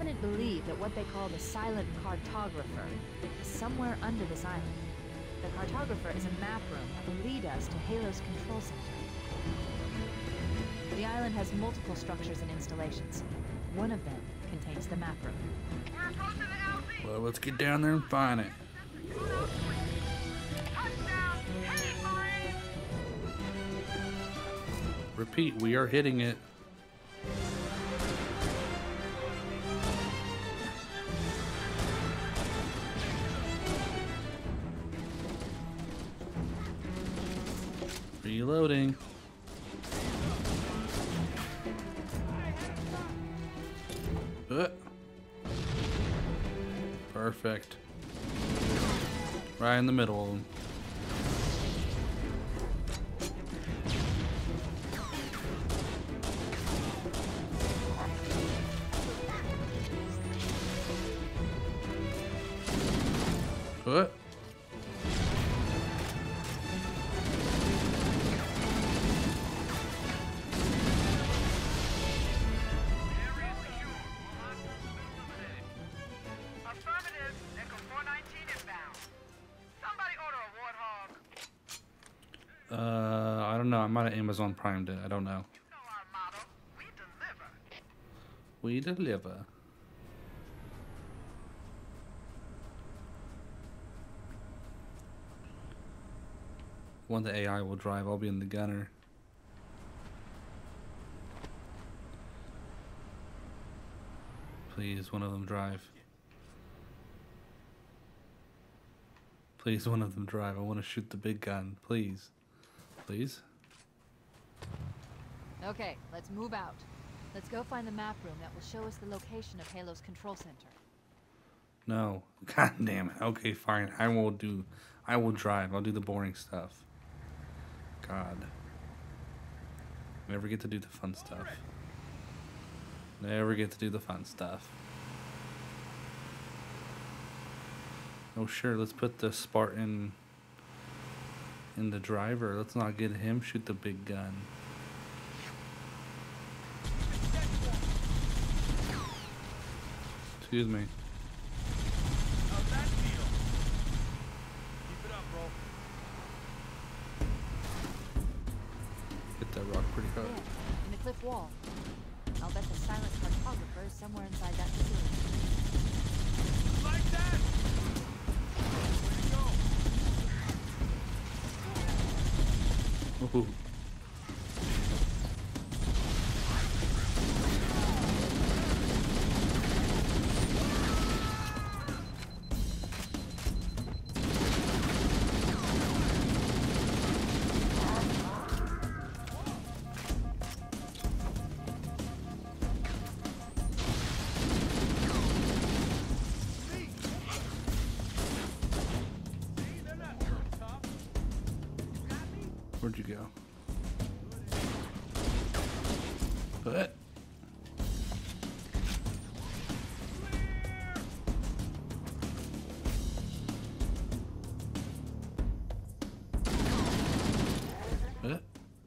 Covenant believe that what they call the silent Cartographer is somewhere under this island. The Cartographer is a map room that will lead us to Halo's control center. The island has multiple structures and installations. One of them contains the map room. We're approaching the LZ. Well, let's get down there and find it. Touchdown! Hit it, Marine! Repeat, we are hitting it. Reloading. Perfect. Right in the middle of them. What? Affirmative. Echo 419 inbound. Somebody order a warthog. I don't know. I might have Amazon Primed it. I don't know. You know our motto. We deliver. We deliver. When the AI will drive, I'll be in the gunner. Please, one of them drive. Please, one of them drive. I want to shoot the big gun. Please. Please. Okay, let's move out. Let's go find the map room that will show us the location of Halo's control center. No. God damn it. Okay, fine. I will drive. I'll do the boring stuff. God. Never get to do the fun stuff. Never get to do the fun stuff. Oh sure, let's put the Spartan in the driver. Let's not get him shoot the big gun. Excuse me. How's that feel? Keep it up, bro. Hit that rock pretty hard. Yeah, in the cliff wall. I'll bet the silent Cartographer is somewhere inside that facility. Like that! Way to go! Ooh. Where'd you go? What? What?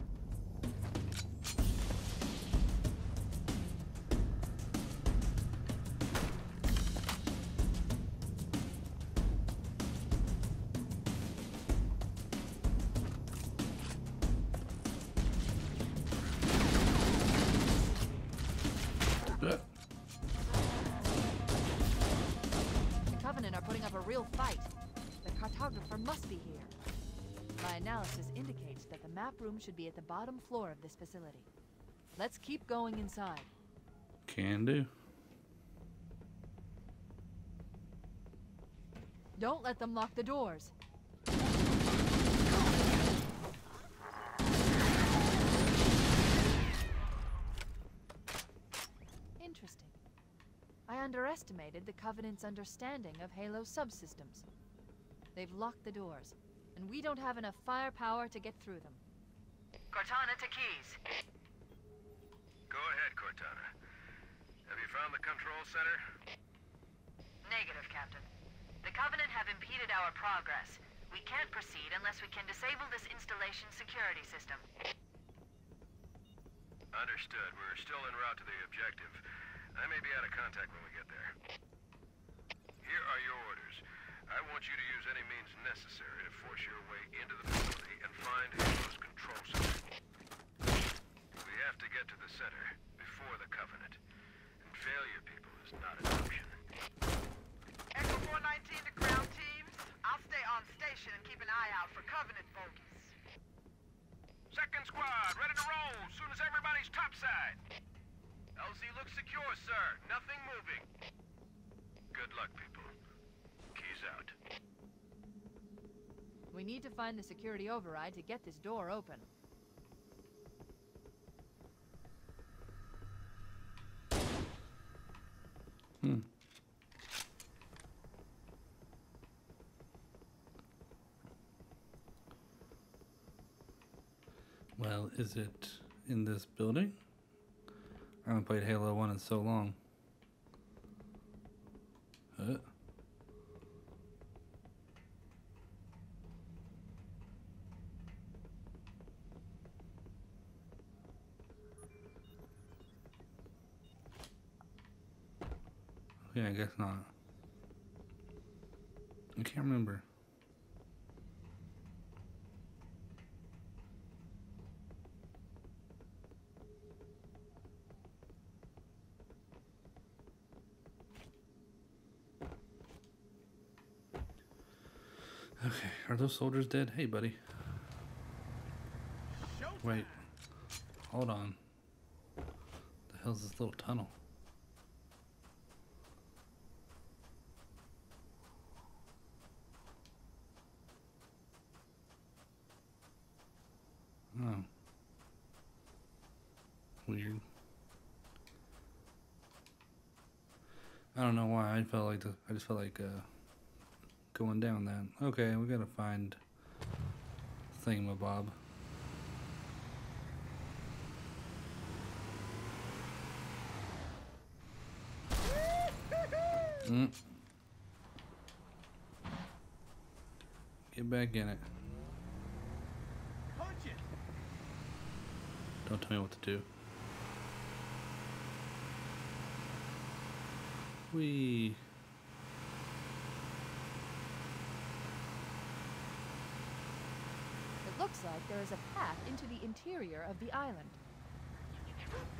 The Covenant are putting up a real fight. The Cartographer must be here. My analysis indicates that the map room should be at the bottom floor of this facility. Let's keep going inside. Can do. Don't let them lock the doors. Interesting. I underestimated the Covenant's understanding of Halo's subsystems. They've locked the doors, and we don't have enough firepower to get through them. Cortana to Keys. Go ahead, Cortana. Have you found the control center? Negative, Captain. The Covenant have impeded our progress. We can't proceed unless we can disable this installation's security system. Understood. We're still en route to the objective. I may be out of contact when we get there. Here are your orders. I want you to use any means necessary to force your way into the facility and find Halo's control center. We have to get to the center before the Covenant. And failure, people, is not an option. Echo 419 to ground teams. I'll stay on station and keep an eye out for Covenant bogies. Second squad, ready to roll as soon as everybody's topside. LZ looks secure, sir. Nothing moving. Good luck, people. Keys out. We need to find the security override to get this door open. Well, is it in this building? I haven't played Halo 1 in so long. Okay, I guess not. I can't remember. Okay, are those soldiers dead? Hey, buddy. Wait. Hold on. The hell's this little tunnel? Oh. Weird. I don't know why. I just felt like going down that. Okay, we gotta find thingamabob. Get back in it. Don't tell me what to do. Whee. It looks like there is a path into the interior of the island. What the?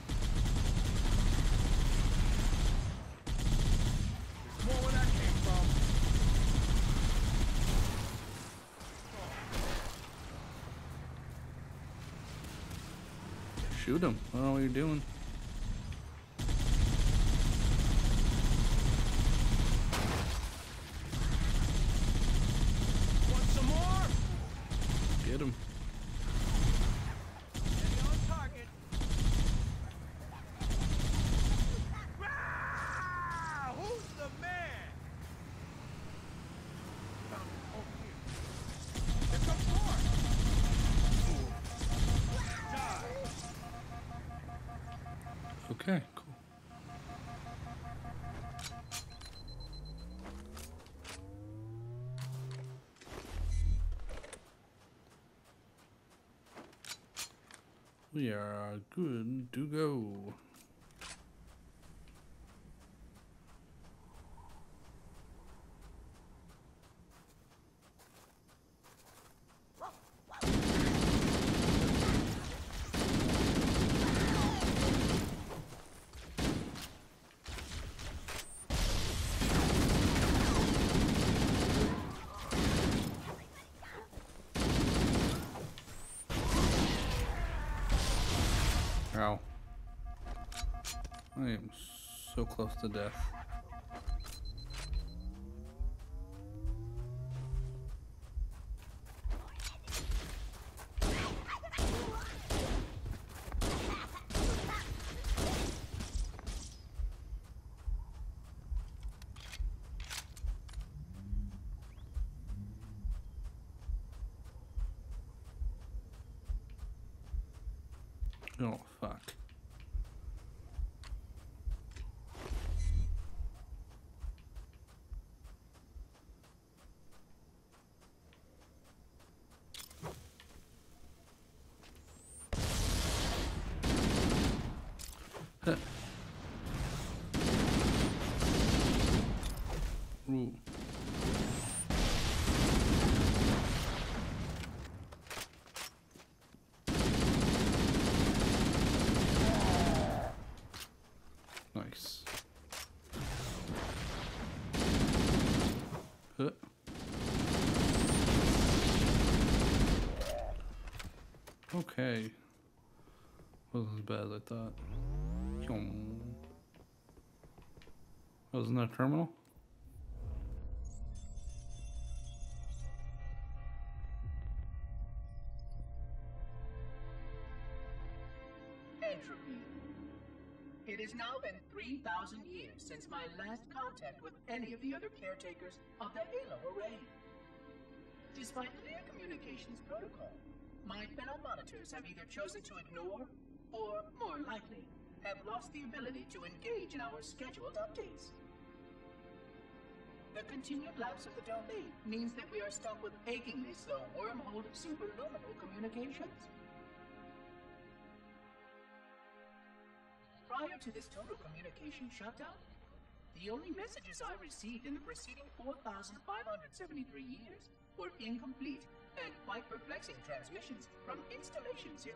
There's more where that came from. Shoot him. I don't know what you're doing. Want some more? Get him. Steady on target. Ah! Who's the man? Over here. Here comes more. Die. Okay, cool. We are good to go. Ow. I am so close to death. Oh, fuck. Huh. Ooh. Nice. Okay. Wasn't as bad as I thought. Wasn't that a terminal? Entropy. It has now been 3,000 years since my last contact with any of the other caretakers of the Halo array. Despite clear communications protocol, my fellow monitors have either chosen to ignore, or, more likely, have lost the ability to engage in our scheduled updates. The continued lapse of the domain means that we are stuck with achingly slow wormhole superluminal communications. Prior to this total communication shutdown, the only messages I received in the preceding 4,573 years were incomplete and quite perplexing transmissions from Installation 05.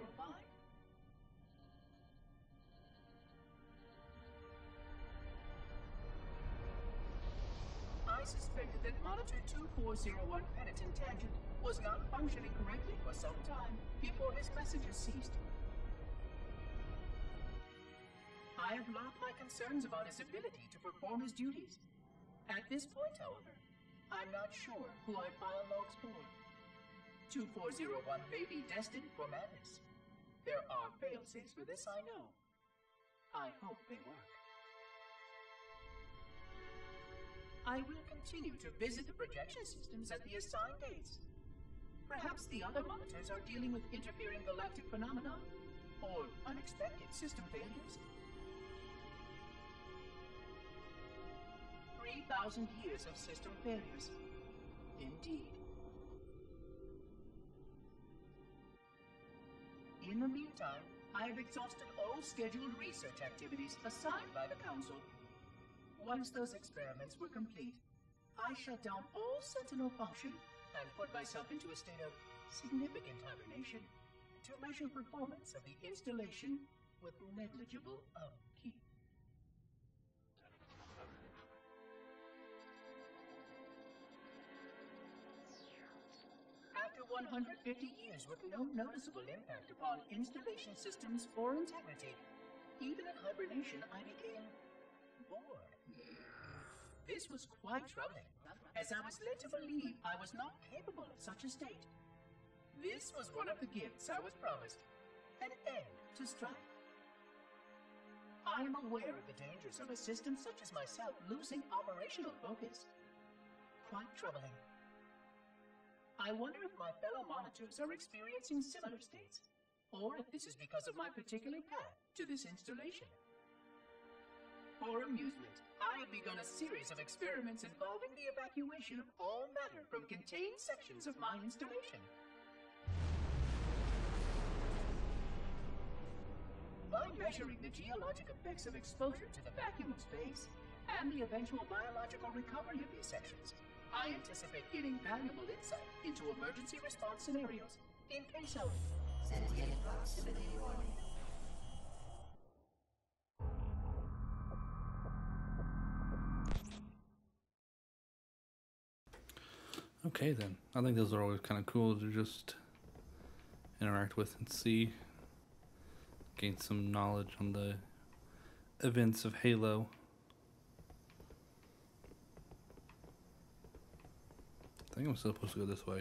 I suspected that Monitor 2401 Penitent Tangent was not functioning correctly for some time before his messages ceased. I have logged my concerns about his ability to perform his duties. At this point, however, I'm not sure who I file logs for. 2401 may be destined for madness. There are fail-safes for this, I know. I hope they work. I will continue to visit the projection systems at the assigned dates. Perhaps the other monitors are dealing with interfering galactic phenomena or unexpected system failures. 3,000 years of system failures. Indeed. In the meantime, I have exhausted all scheduled research activities assigned by the Council. Once those experiments were complete, I shut down all Sentinel function and put myself into a state of significant hibernation to measure performance of the installation with negligible upkeep. After 150 years with no noticeable impact upon installation systems or integrity, even in hibernation I became bored. This was quite troubling, as I was led to believe I was not capable of such a state. This was one of the gifts I was promised, an end to strife. I am aware of the dangers of a system such as myself losing operational focus. Quite troubling. I wonder if my fellow monitors are experiencing similar states, or if this is because of my particular path to this installation. For amusement, I have begun a series of experiments involving the evacuation of all matter from contained sections of my installation. By measuring the geologic effects of exposure to the vacuum of space, and the eventual biological recovery of these sections, I anticipate getting valuable insight into emergency response scenarios in case of sentient proximity warning. Okay then. I think those are always kind of cool to just interact with and see. Gain some knowledge on the events of Halo. I think I'm still supposed to go this way.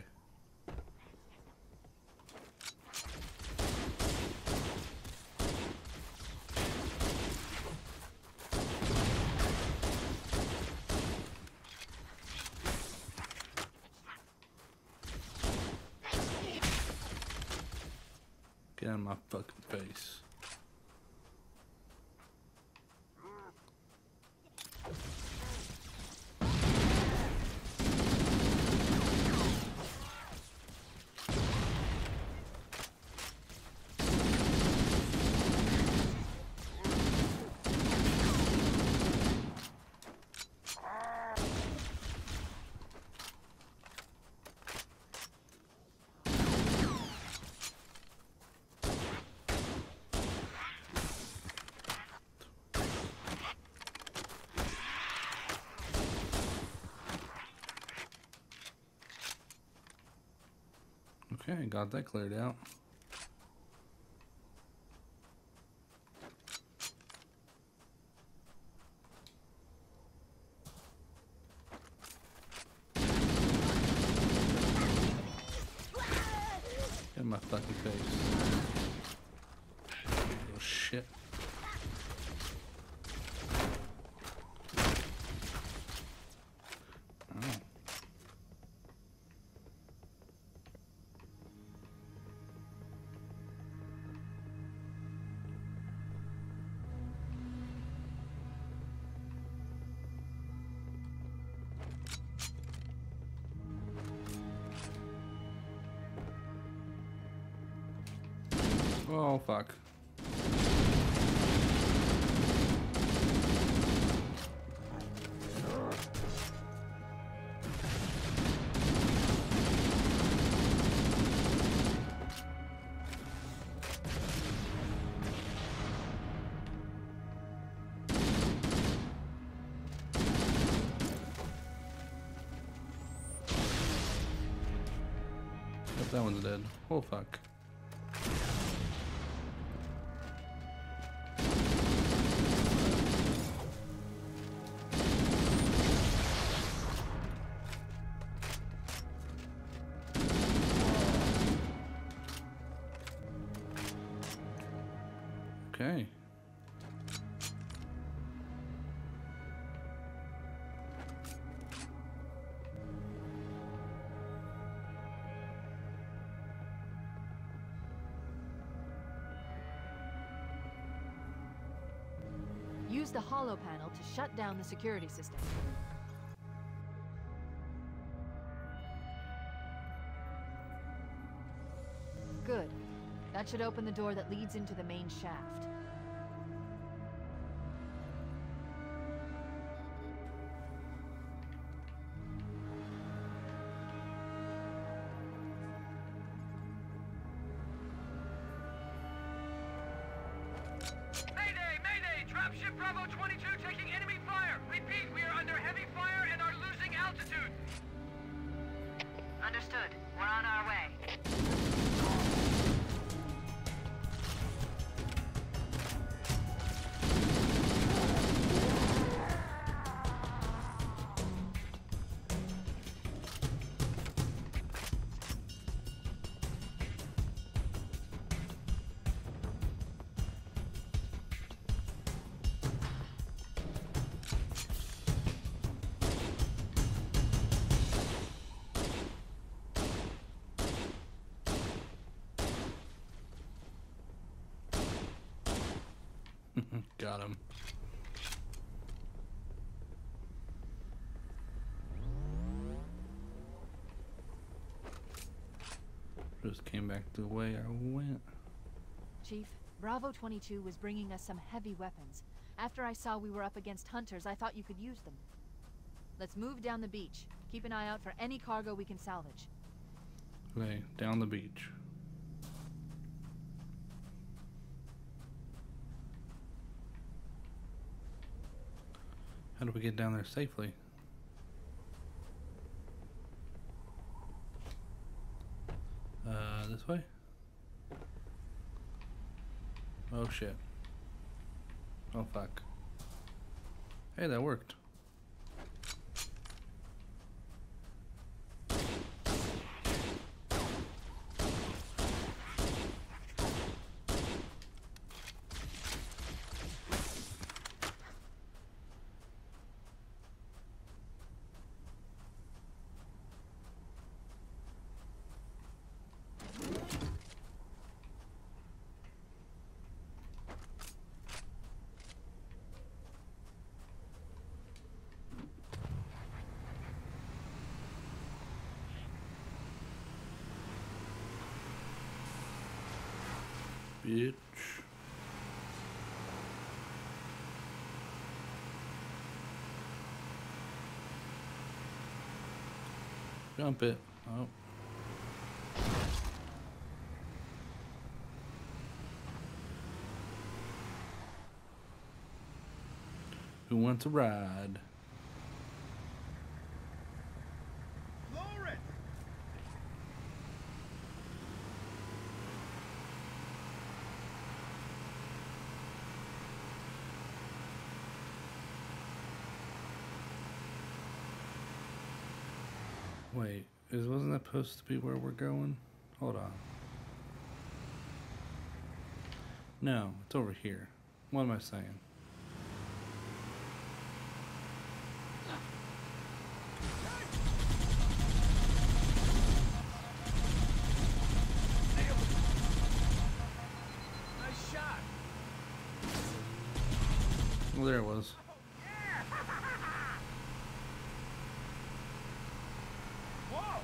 Get out of my fucking face. Okay, got that cleared out. In my fucking face. Oh shit. Oh. Oh, fuck. Yep, that one's dead. Oh, fuck. Okay. Use the holo panel to shut down the security system. Good. That should open the door that leads into the main shaft. Mayday! Mayday! Dropship Bravo 22 taking enemy fire! Repeat, we are under heavy fire and are losing altitude! Understood. We're on our way. Got him. Just came back the way I went. Chief, Bravo 22 was bringing us some heavy weapons. After I saw we were up against hunters, I thought you could use them. Let's move down the beach. Keep an eye out for any cargo we can salvage. Okay, down the beach. How do we get down there safely? This way? Oh shit. Oh fuck. Hey, that worked. Bitch. Jump it. Oh. Who wants a ride? Lower it! Wait, wasn't that supposed to be where we're going? Hold on. No, it's over here. What am I saying? Nice shot. Well, there it was. Whoa!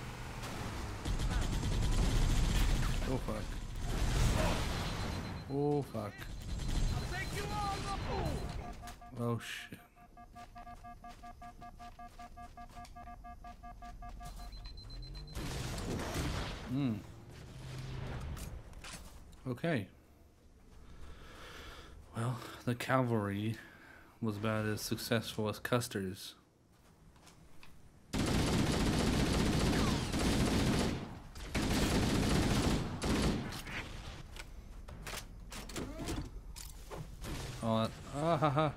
Oh fuck. Oh fuck. I'll take you on the pool. Oh shit. Okay. Well, the cavalry was about as successful as Custer's. Oh, ha ha.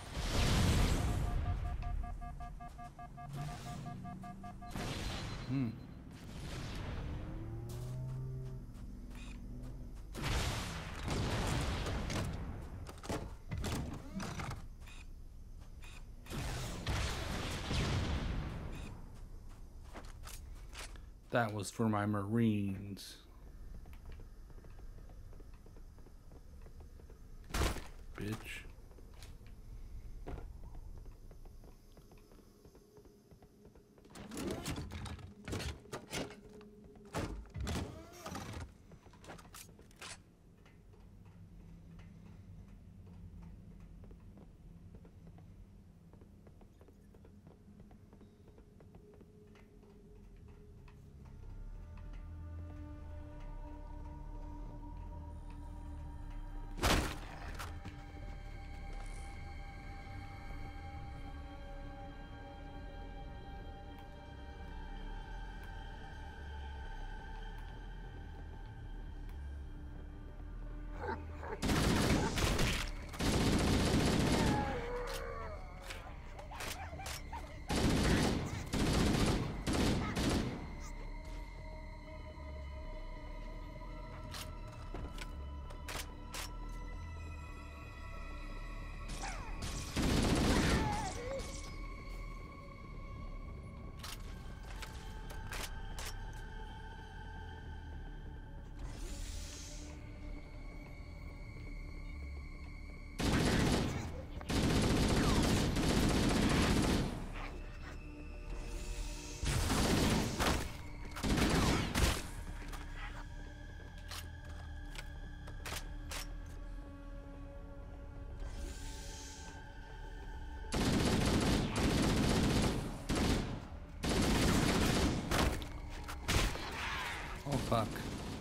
That was for my Marines. Bitch. Oh fuck.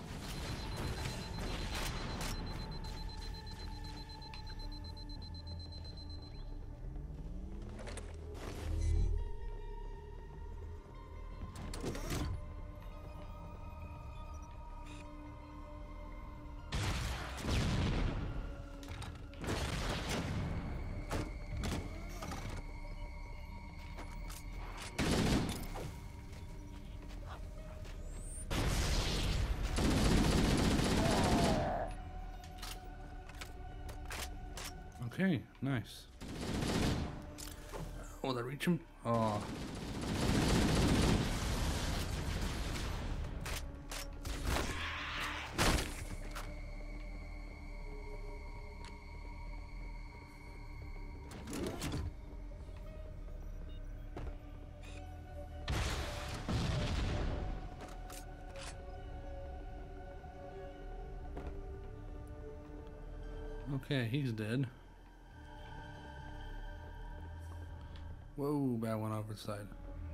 Okay, nice. Will I reach him? Oh. Okay, he's dead. Whoa, bad one over the side.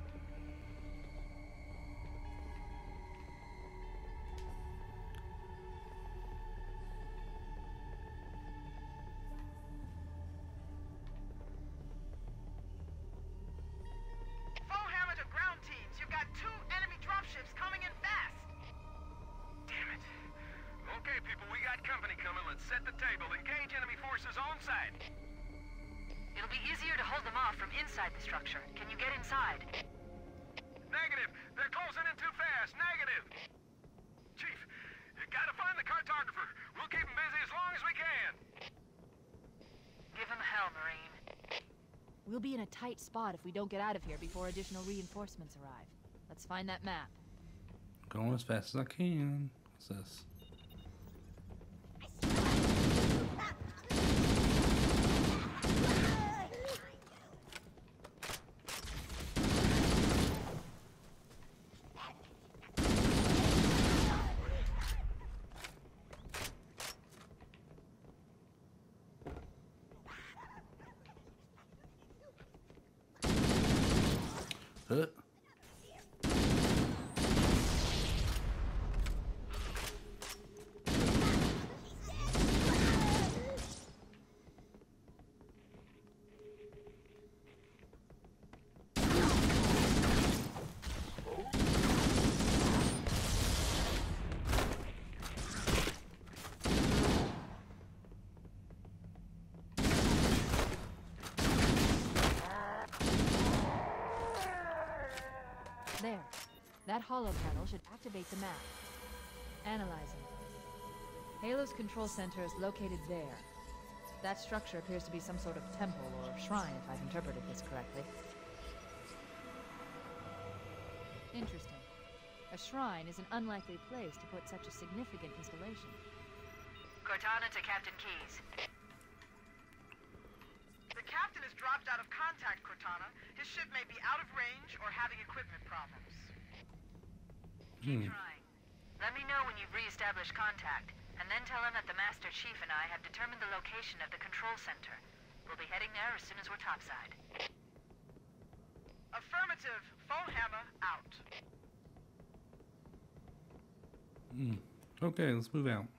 Full hammer to ground teams. You've got 2 enemy dropships coming in fast. Damn it. Okay, people, we got company coming. Let's set the table. Engage enemy forces on site. It'll be easier to hold them off from inside the structure. Can you get inside? Negative. They're as we can. Give him hell, Marine. We'll be in a tight spot if we don't get out of here before additional reinforcements arrive. Let's find that map. Going as fast as I can. What's this? Huh? There. That hollow panel should activate the map. Analyzing. Halo's control center is located there. That structure appears to be some sort of temple or shrine, if I've interpreted this correctly. Interesting. A shrine is an unlikely place to put such a significant installation. Cortana to Captain Keyes. The captain has dropped out of contact, Cortana. His ship may be out of range or having equipment problems. Keep trying. Let me know when you've re-established contact, and then tell him that the Master Chief and I have determined the location of the control center. We'll be heading there as soon as we're topside. Affirmative. Full hammer out. Okay, let's move out.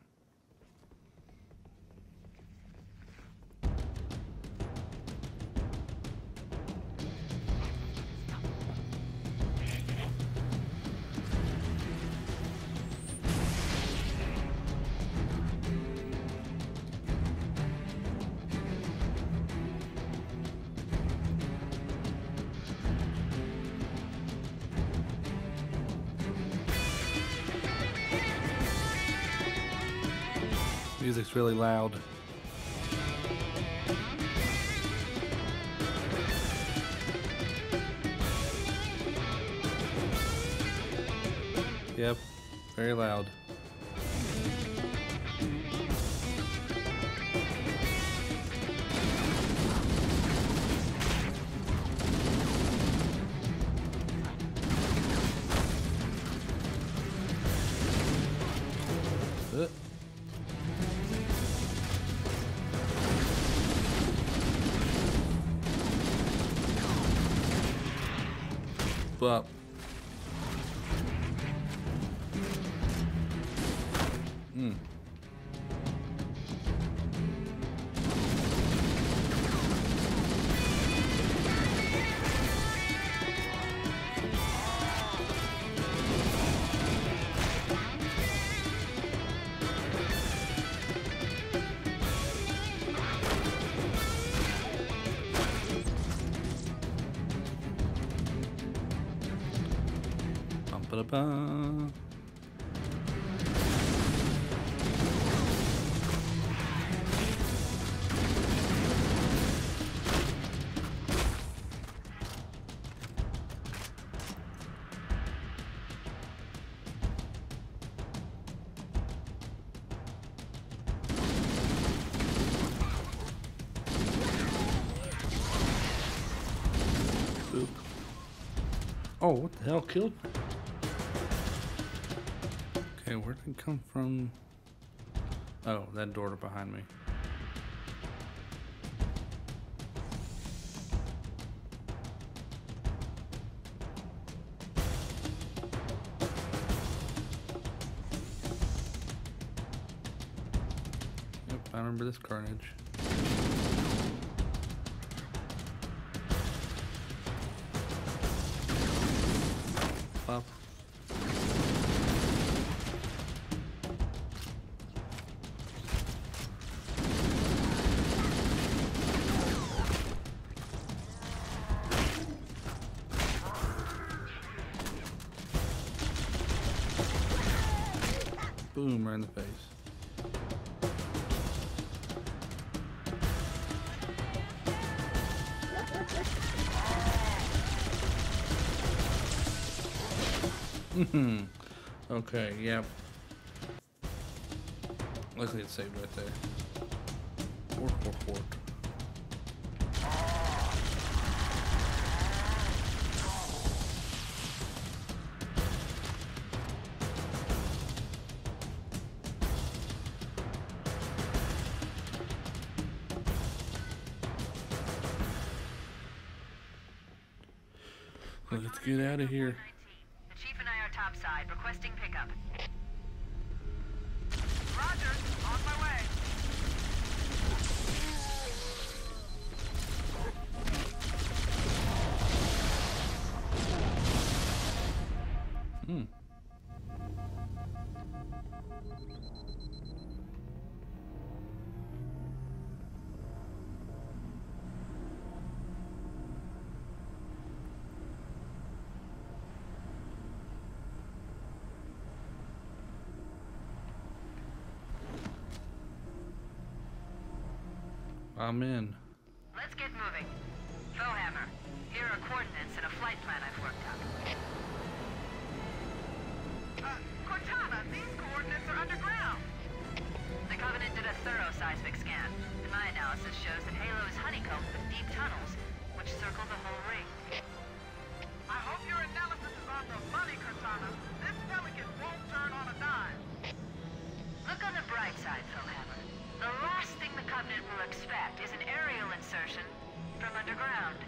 Music's really loud. Yep, very loud. Up. Ba-da-ba. Oop. Oh, what the hell killed me? Okay, where did it come from? Oh, that door behind me. Yep, I remember this carnage. Pop. Boom, right in the face. Okay, yep. Looks like it's saved right there. Fork. Let's get out of here. The chief and I are topside, requesting pickup. Roger, on my way. I'm in. Let's get moving. Foehammer, here are coordinates and a flight plan I've worked up. Cortana, these coordinates are underground. The Covenant did a thorough seismic scan, and my analysis shows that Halo is honeycombed with deep tunnels, which circle the whole ring. I hope your analysis is on the money, Cortana. This Pelican won't turn on a dime. Look on the bright side, Foehammer. The last thing the Covenant will expect is an aerial insertion from underground.